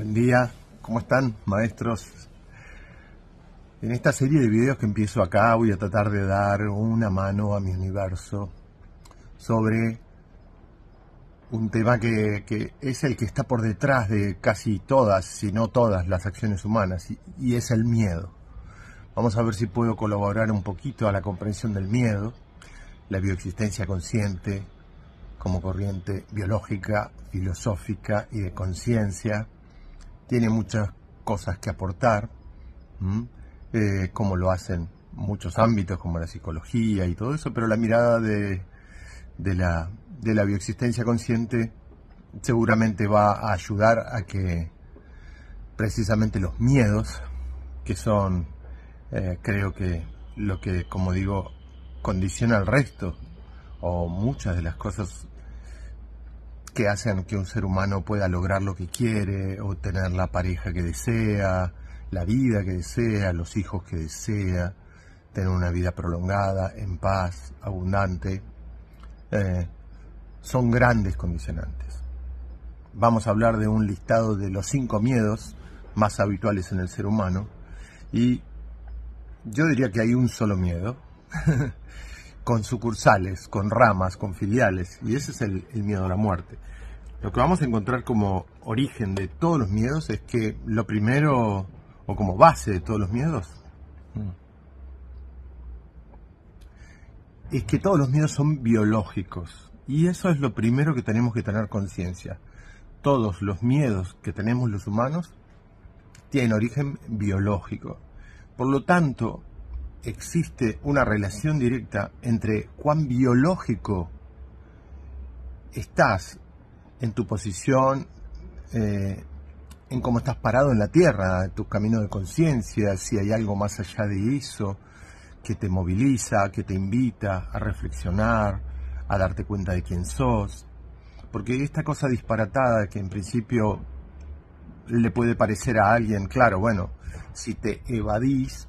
Buen día, ¿cómo están, maestros? En esta serie de videos que empiezo acá voy a tratar de dar una mano a mi universo sobre un tema que es el que está por detrás de casi todas, si no todas, las acciones humanas, y es el miedo. Vamos a ver si puedo colaborar un poquito a la comprensión del miedo, la bioexistencia consciente como corriente biológica, filosófica y de conciencia. Tiene muchas cosas que aportar, como lo hacen muchos ámbitos como la psicología y todo eso, pero la mirada de la bioexistencia consciente seguramente va a ayudar a que precisamente los miedos, que son creo que lo que, como digo, condiciona el resto o muchas de las cosas que hacen que un ser humano pueda lograr lo que quiere, o tener la pareja que desea, la vida que desea, los hijos que desea, tener una vida prolongada, en paz, abundante, son grandes condicionantes. Vamos a hablar de un listado de los 5 miedos más habituales en el ser humano, y yo diría que hay un solo miedo, con sucursales, con ramas, con filiales, y ese es el miedo a la muerte. Lo que vamos a encontrar como origen de todos los miedos es que lo primero, o como base de todos los miedos, es que todos los miedos son biológicos, y eso es lo primero que tenemos que tener conciencia. Todos los miedos que tenemos los humanos tienen origen biológico. Por lo tanto, existe una relación directa entre cuán biológico estás en tu posición, en cómo estás parado en la tierra, en tu camino de conciencia, si hay algo más allá de eso que te moviliza, que te invita a reflexionar, a darte cuenta de quién sos. Porque esta cosa disparatada que en principio le puede parecer a alguien, claro, bueno, si te evadís,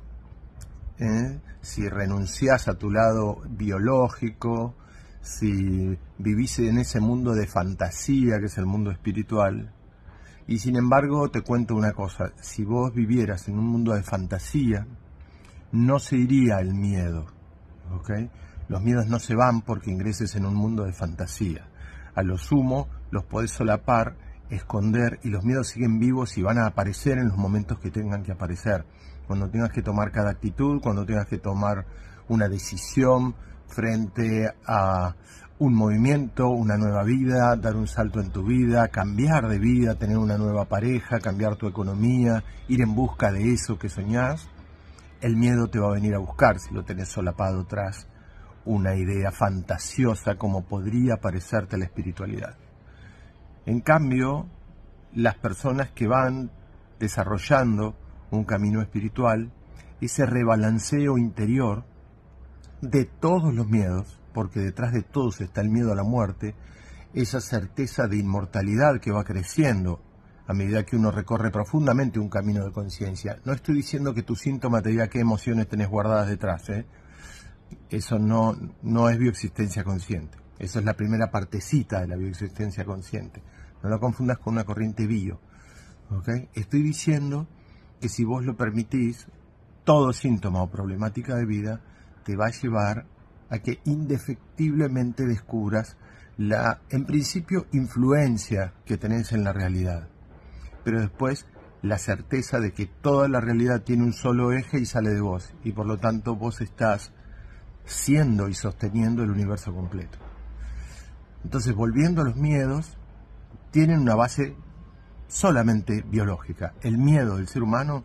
si renunciás a tu lado biológico, si vivís en ese mundo de fantasía que es el mundo espiritual. Y sin embargo te cuento una cosa: si vos vivieras en un mundo de fantasía, no se iría el miedo, ¿ok? Los miedos no se van porque ingreses en un mundo de fantasía. A lo sumo los podés solapar, esconder, y los miedos siguen vivos y van a aparecer en los momentos que tengan que aparecer. Cuando tengas que tomar cada actitud, cuando tengas que tomar una decisión frente a un movimiento, una nueva vida, dar un salto en tu vida, cambiar de vida, tener una nueva pareja, cambiar tu economía, ir en busca de eso que soñás, el miedo te va a venir a buscar si lo tenés solapado tras una idea fantasiosa como podría parecerte la espiritualidad. En cambio, las personas que van desarrollando un camino espiritual, ese rebalanceo interior de todos los miedos, porque detrás de todos está el miedo a la muerte, esa certeza de inmortalidad que va creciendo a medida que uno recorre profundamente un camino de conciencia. No estoy diciendo que tu síntoma te diga qué emociones tenés guardadas detrás, Eso no es bioexistencia consciente. Eso es la primera partecita de la bioexistencia consciente. No lo confundas con una corriente bio, ¿okay? Estoy diciendo que si vos lo permitís, todo síntoma o problemática de vida te va a llevar a que indefectiblemente descubras la, en principio, influencia que tenés en la realidad, pero después la certeza de que toda la realidad tiene un solo eje y sale de vos, y por lo tanto vos estás siendo y sosteniendo el universo completo. Entonces, volviendo a los miedos, tienen una base solamente biológica. El miedo del ser humano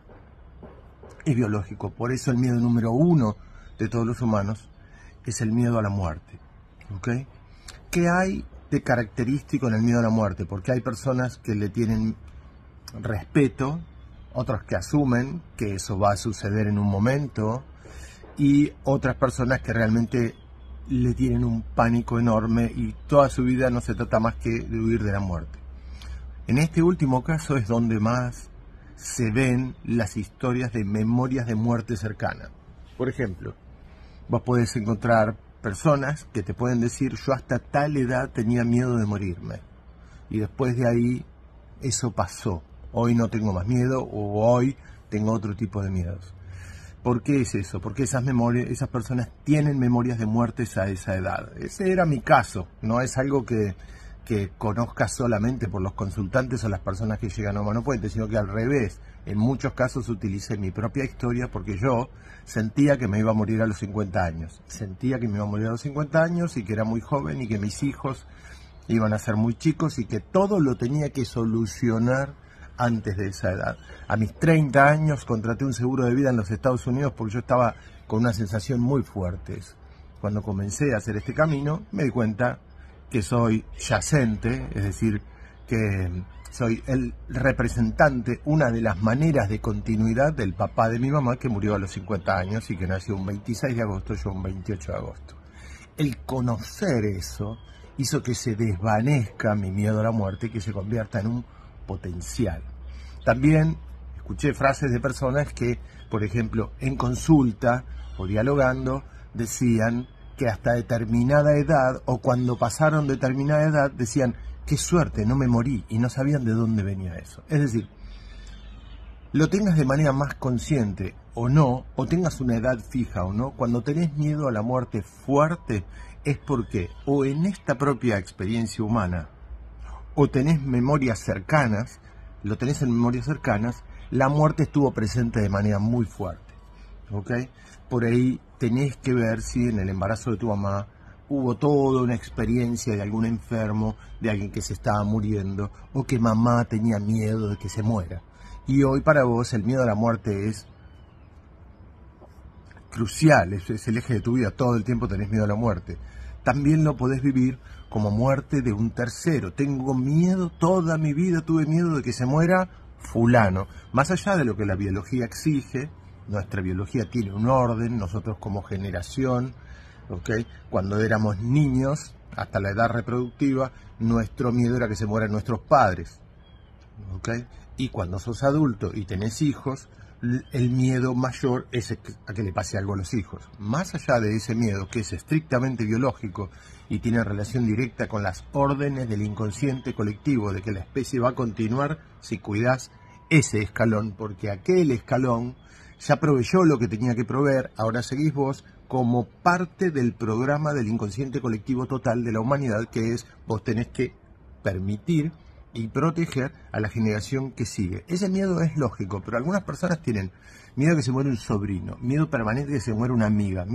es biológico, por eso el miedo número 1 de todos los humanos es el miedo a la muerte, ¿ok? ¿Qué hay de característico en el miedo a la muerte? Porque hay personas que le tienen respeto, otros que asumen que eso va a suceder en un momento, y otras personas que realmente le tienen un pánico enorme y toda su vida no se trata más que de huir de la muerte. En este último caso es donde más se ven las historias de memorias de muerte cercana. Por ejemplo, vos podés encontrar personas que te pueden decir: yo hasta tal edad tenía miedo de morirme, y después de ahí eso pasó, hoy no tengo más miedo o hoy tengo otro tipo de miedos. ¿Por qué es eso? Porque esas personas tienen memorias de muertes a esa edad. Ese era mi caso, no es algo que conozca solamente por los consultantes o las personas que llegan a Humano Puente, sino que al revés, en muchos casos utilicé mi propia historia porque yo sentía que me iba a morir a los 50 años. Sentía que me iba a morir a los 50 años y que era muy joven y que mis hijos iban a ser muy chicos y que todo lo tenía que solucionar antes de esa edad. A mis 30 años contraté un seguro de vida en los Estados Unidos porque yo estaba con una sensación muy fuerte. Cuando comencé a hacer este camino me di cuenta que soy yacente, es decir, que soy el representante, una de las maneras de continuidad del papá de mi mamá que murió a los 50 años y que nació un 26 de agosto, yo un 28 de agosto. El conocer eso hizo que se desvanezca mi miedo a la muerte y que se convierta en un potencial. También escuché frases de personas que, por ejemplo, en consulta o dialogando, decían que hasta determinada edad o cuando pasaron determinada edad decían, qué suerte, no me morí, y no sabían de dónde venía eso. Es decir, lo tengas de manera más consciente o no, o tengas una edad fija o no, cuando tenés miedo a la muerte fuerte es porque o en esta propia experiencia humana o tenés memorias cercanas, lo tenés en memorias cercanas, la muerte estuvo presente de manera muy fuerte, ¿ok? Por ahí tenés que ver si en el embarazo de tu mamá hubo toda una experiencia de algún enfermo, de alguien que se estaba muriendo, o que mamá tenía miedo de que se muera. Y hoy para vos el miedo a la muerte es crucial, es el eje de tu vida, todo el tiempo tenés miedo a la muerte. También lo podés vivir como muerte de un tercero. Tengo miedo, toda mi vida tuve miedo de que se muera fulano. Más allá de lo que la biología exige, nuestra biología tiene un orden, nosotros como generación, ¿okay? Cuando éramos niños, hasta la edad reproductiva, nuestro miedo era que se mueran nuestros padres, ¿okay? Y cuando sos adulto y tenés hijos, el miedo mayor es a que le pase algo a los hijos. Más allá de ese miedo, que es estrictamente biológico y tiene relación directa con las órdenes del inconsciente colectivo de que la especie va a continuar si cuidás ese escalón, porque aquel escalón ya proveyó lo que tenía que proveer, ahora seguís vos como parte del programa del inconsciente colectivo total de la humanidad, que es vos tenés que permitir y proteger a la generación que sigue. Ese miedo es lógico, pero algunas personas tienen miedo a que se muera un sobrino, miedo permanente a que se muera una amiga,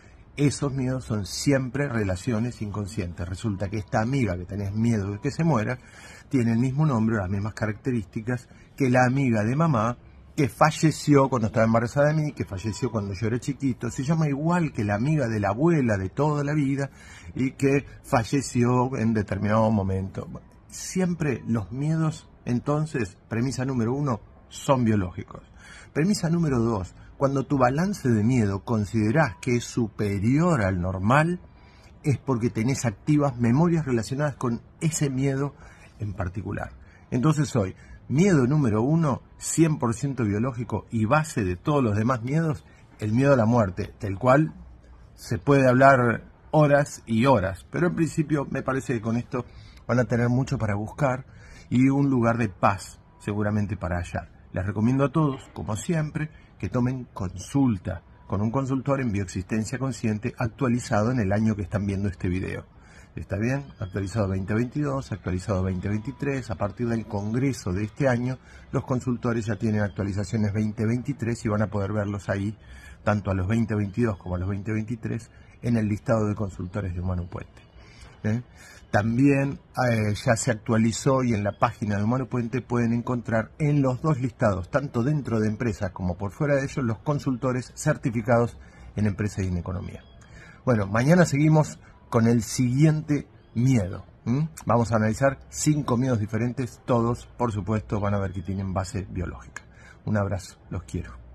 esos miedos son siempre relaciones inconscientes. Resulta que esta amiga que tenés miedo de que se muera tiene el mismo nombre, las mismas características que la amiga de mamá que falleció cuando estaba embarazada de mí, que falleció cuando yo era chiquito, se llama igual que la amiga de la abuela de toda la vida y que falleció en determinado momento. Siempre los miedos, entonces, premisa número 1, son biológicos. Premisa número 2, cuando tu balance de miedo considerás que es superior al normal, es porque tenés activas memorias relacionadas con ese miedo en particular. Entonces hoy, miedo número 1, 100% biológico y base de todos los demás miedos, el miedo a la muerte, del cual se puede hablar horas y horas, pero en principio me parece que con esto van a tener mucho para buscar y un lugar de paz seguramente para hallar. Les recomiendo a todos, como siempre, que tomen consulta con un consultor en bioexistencia consciente actualizado en el año que están viendo este video. ¿Está bien? Actualizado 2022, actualizado 2023. A partir del congreso de este año, los consultores ya tienen actualizaciones 2023 y van a poder verlos ahí, tanto a los 2022 como a los 2023, en el listado de consultores de Humano Puente. También ya se actualizó y en la página de Humano Puente pueden encontrar en los dos listados, tanto dentro de empresas como por fuera de ellos, los consultores certificados en empresa y en economía. Bueno, mañana seguimos con el siguiente miedo. Vamos a analizar 5 miedos diferentes, todos, por supuesto, van a ver que tienen base biológica. Un abrazo, los quiero.